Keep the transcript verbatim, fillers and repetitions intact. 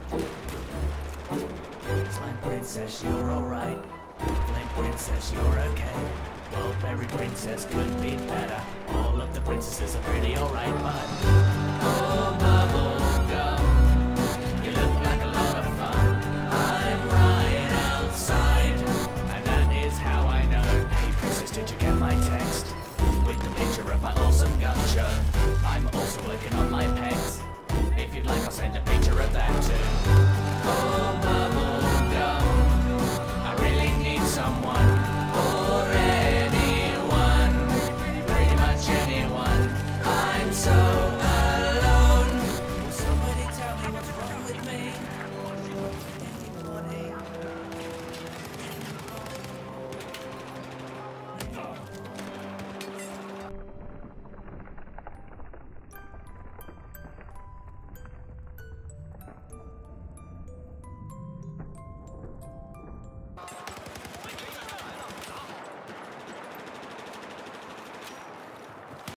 Slime Princess, you're alright. Flame Princess, you're okay. Well, every princess could be better. All of the princesses are pretty alright, but oh my